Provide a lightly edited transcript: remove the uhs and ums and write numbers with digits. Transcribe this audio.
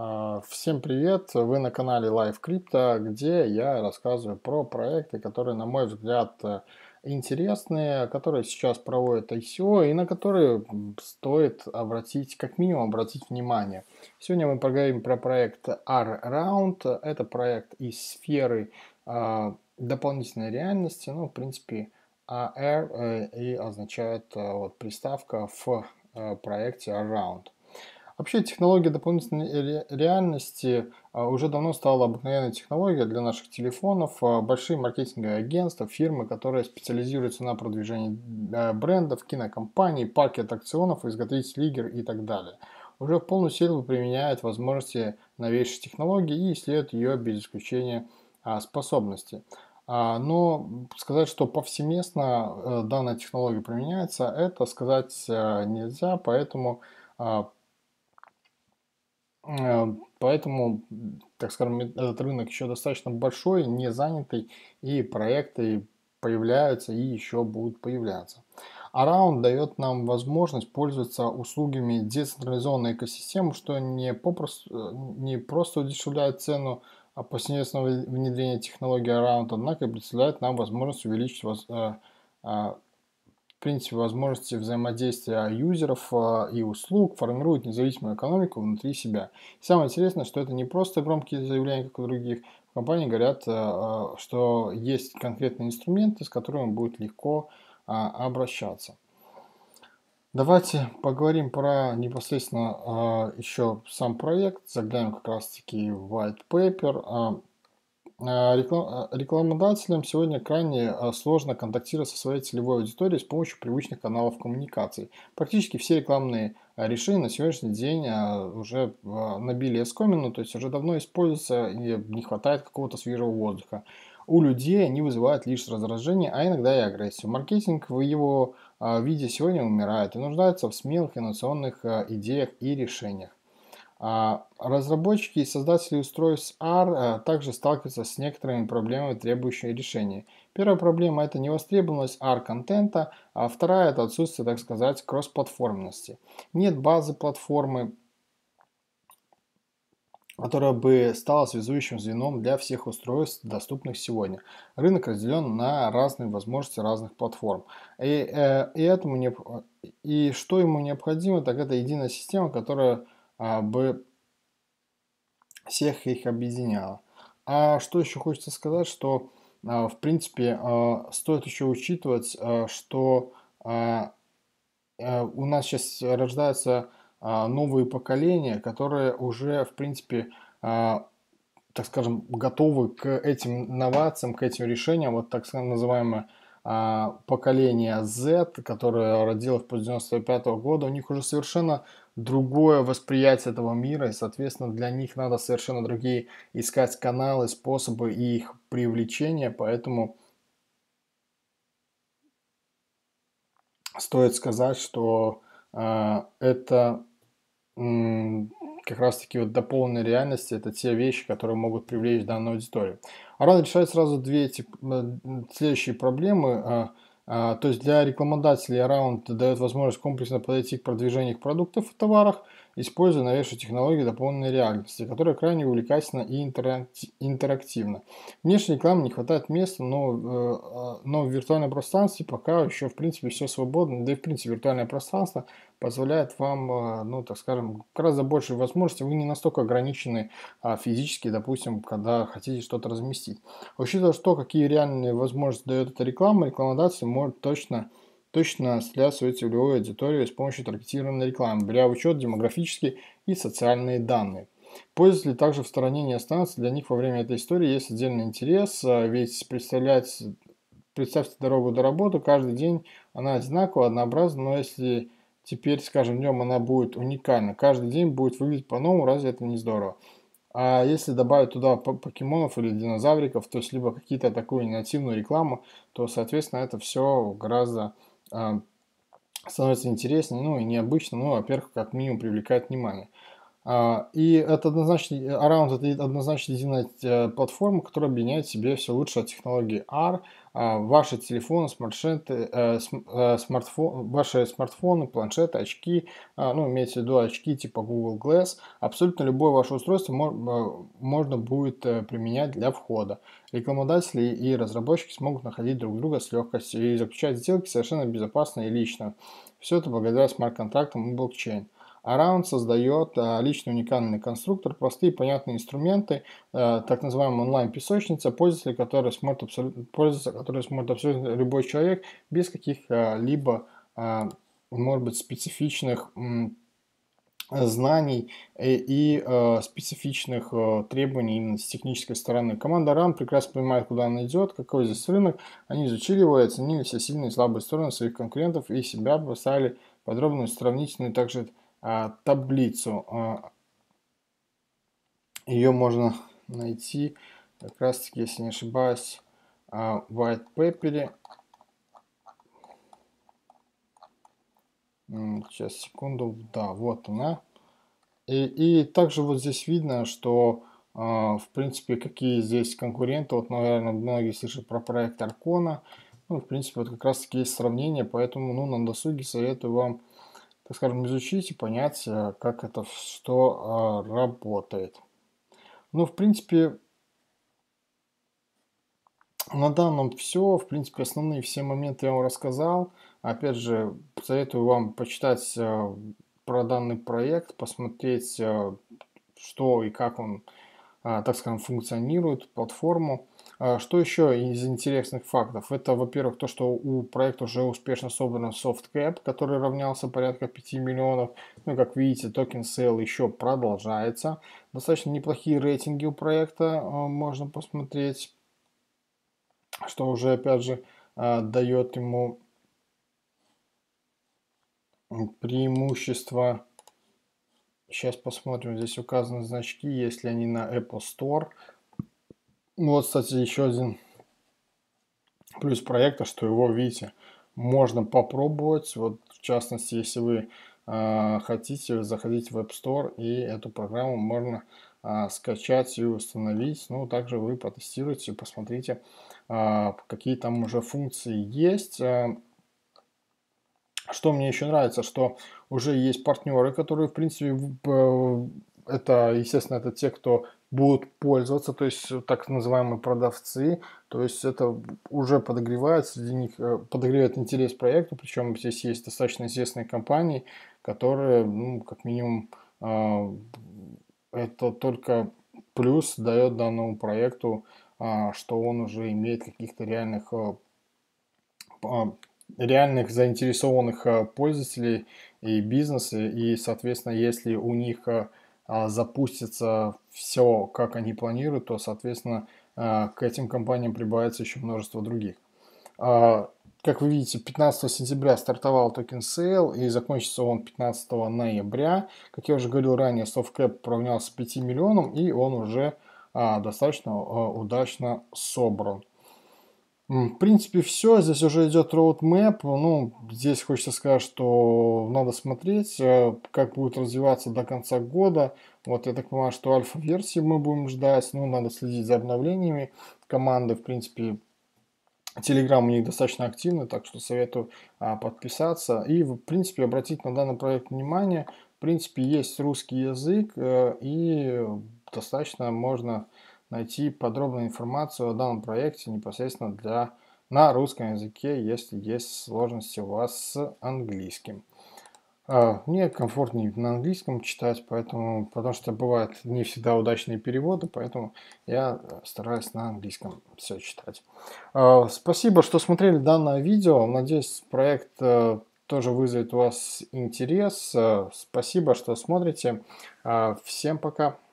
Всем привет! Вы на канале Live Crypto, где я рассказываю про проекты, которые, на мой взгляд, интересные, которые сейчас проводят ICO и на которые стоит обратить, как минимум, обратить внимание. Сегодня мы поговорим про проект R-Round. Это проект из сферы дополнительной реальности. Ну, в принципе, AR и означает вот, приставка в проекте R-Round. Вообще технология дополнительной реальности уже давно стала обыкновенной технологией для наших телефонов. Большие маркетинговые агентства, фирмы, которые специализируются на продвижении брендов, кинокомпаний, парки аттракционов, изготовителей игр и так далее. Уже в полную силу применяют возможности новейшей технологии и исследуют ее без исключения способности. Но сказать, что повсеместно данная технология применяется, это сказать нельзя, поэтому Поэтому, так скажем, этот рынок еще достаточно большой, не занятый, и проекты появляются и еще будут появляться. Around дает нам возможность пользоваться услугами децентрализованной экосистемы, что не просто удешевляет цену повсеместного внедрения технологии Around, однако и представляет нам возможность увеличить в принципе, возможности взаимодействия юзеров и услуг формируют независимую экономику внутри себя. И самое интересное, что это не просто громкие заявления, как у других. Компании говорят, что есть конкретные инструменты, с которыми будет легко обращаться. Давайте поговорим про непосредственно еще сам проект. Заглянем как раз-таки в white paper. Рекламодателям сегодня крайне сложно контактировать со своей целевой аудиторией с помощью привычных каналов коммуникаций. Практически все рекламные решения на сегодняшний день уже набили оскомину, то есть уже давно используются и не хватает какого-то свежего воздуха. У людей они вызывают лишь раздражение, а иногда и агрессию. Маркетинг в его виде сегодня умирает и нуждается в смелых инновационных идеях и решениях. Разработчики и создатели устройств R также сталкиваются с некоторыми проблемами, требующими решения. Первая проблема – это невостребованность R-контента, а вторая – это отсутствие, так сказать, кроссплатформенности. Нет базы платформы, которая бы стала связующим звеном для всех устройств, доступных сегодня. Рынок разделен на разные возможности разных платформ. И что ему необходимо, так это единая система, которая бы всех их объединяла. А что еще хочется сказать, что в принципе стоит еще учитывать, что у нас сейчас рождаются новые поколения, которые уже в принципе, так скажем, готовы к этим инновациям, к этим решениям. Вот так называемое поколение Z, которое родилось после 95 года, у них уже совершенно другое восприятие этого мира, и, соответственно, для них надо совершенно другие искать каналы, способы и их привлечения, поэтому стоит сказать, что это как раз-таки вот дополненная реальность, это те вещи, которые могут привлечь данную аудиторию. Аран решает сразу две следующие проблемы. То есть для рекламодателей Around дает возможность комплексно подойти к продвижению их продуктов и товаров, используя новейшие технологии дополненной реальности, которая крайне увлекательна и интерактивна. Внешней рекламы не хватает места, но в виртуальном пространстве пока еще в принципе все свободно, да и в принципе виртуальное пространство позволяет вам, ну, так скажем, гораздо больше возможностей. Вы не настолько ограничены физически, допустим, когда хотите что-то разместить. Учитывая, что какие реальные возможности дает эта реклама, рекламодатель может точно стрелять свою целевую аудиторию с помощью таргетированной рекламы, беря в учет демографические и социальные данные. Пользователи также в стороне не останутся, для них во время этой истории есть отдельный интерес, ведь представьте дорогу до работы, каждый день она одинаково, однообразна, но если теперь, скажем, днем она будет уникальна, каждый день будет выглядеть по-новому, разве это не здорово? А если добавить туда покемонов или динозавриков, то есть либо какие-то такую нативную рекламу, то, соответственно, это все гораздо становится интереснее, ну и необычно, ну, во-первых, как минимум привлекает внимание. И это однозначно, Around это однозначно единая платформа, которая объединяет в себе все лучшее от технологии R, ваши телефоны, ваши смартфоны, планшеты, очки, ну, имеется в виду очки типа Google Glass, абсолютно любое ваше устройство можно будет применять для входа. Рекламодатели и разработчики смогут находить друг друга с легкостью и заключать сделки совершенно безопасно и лично. Все это благодаря смарт-контрактам и блокчейн. Around создает личный уникальный конструктор, простые понятные инструменты, так называемая онлайн-песочница, пользоваться которой сможет абсолютно любой человек без каких-либо, может быть, специфичных знаний и специфичных требований именно с технической стороны. Команда RAM прекрасно понимает, куда она идет, какой здесь рынок. Они изучили его и оценили все сильные и слабые стороны своих конкурентов и себя поставили подробную сравнительную также таблицу. Ее можно найти как раз таки, если не ошибаюсь, в white paper. Сейчас, секунду. Да, вот она. И также вот здесь видно, что, в принципе, какие здесь конкуренты. Вот, наверное, многие слышат про проект Аркона. Ну, в принципе, вот как раз таки есть сравнение, поэтому, ну, на досуге советую вам, так скажем, изучить и понять, как это что работает. Ну, в принципе, на данном все. В принципе, основные все моменты я вам рассказал. Опять же, советую вам почитать про данный проект, посмотреть, что и как он, так скажем, функционирует, платформу. Что еще из интересных фактов? Это, во-первых, то, что у проекта уже успешно собран softcap, который равнялся порядка 5 миллионов. Ну, как видите, токен сейл еще продолжается. Достаточно неплохие рейтинги у проекта, можно посмотреть, что уже, опять же, дает ему преимущество. Сейчас посмотрим, здесь указаны значки, если они на Apple Store. Вот, кстати, еще один плюс проекта, что его, видите, можно попробовать. Вот, в частности, если вы хотите, заходить в App Store, и эту программу можно скачать и установить. Ну, также вы потестируйте, посмотрите, какие там уже функции есть. Что мне еще нравится, что уже есть партнеры, которые, в принципе, это, естественно, это те, кто будут пользоваться, то есть так называемые продавцы, то есть это уже подогревает среди них, подогревает интерес к проекту, причем здесь есть достаточно известные компании, которые, ну, как минимум, это только плюс дает данному проекту, что он уже имеет каких-то реальных заинтересованных пользователей и бизнеса, и, соответственно, если у них запустится все, как они планируют, то, соответственно, к этим компаниям прибавится еще множество других. Как вы видите, 15 сентября стартовал токен сейл и закончится он 15 ноября. Как я уже говорил ранее, softcap равнялся 5 миллионам, и он уже достаточно удачно собран. В принципе, все. Здесь уже идет roadmap. Ну, здесь хочется сказать, что надо смотреть, как будет развиваться до конца года. Вот, я так понимаю, что альфа-версии мы будем ждать. Ну, надо следить за обновлениями команды. В принципе, Telegram у них достаточно активный, так что советую подписаться. И, в принципе, обратить на данный проект внимание. В принципе, есть русский язык, и достаточно можно найти подробную информацию о данном проекте непосредственно на русском языке, если есть сложности у вас с английским. Мне комфортнее на английском читать, потому что бывают не всегда удачные переводы, поэтому я стараюсь на английском все читать. Спасибо, что смотрели данное видео. Надеюсь, проект тоже вызовет у вас интерес. Спасибо, что смотрите. Всем пока.